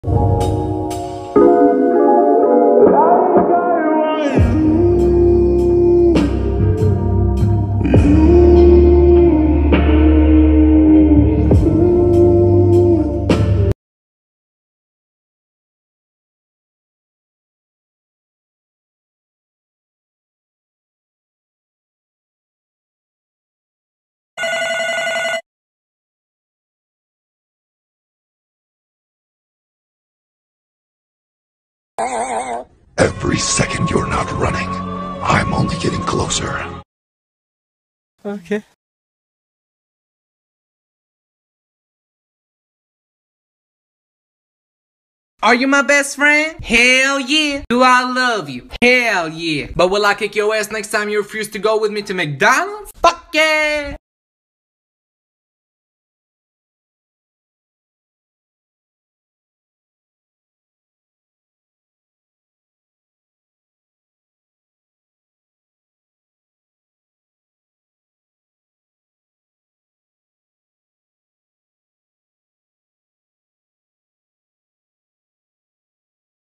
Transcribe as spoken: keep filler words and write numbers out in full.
Every second you're not running, I'm only getting closer. Okay. Are you my best friend? Hell yeah. Do I love you? Hell yeah. But will I kick your ass next time you refuse to go with me to McDonald's? Fuck yeah.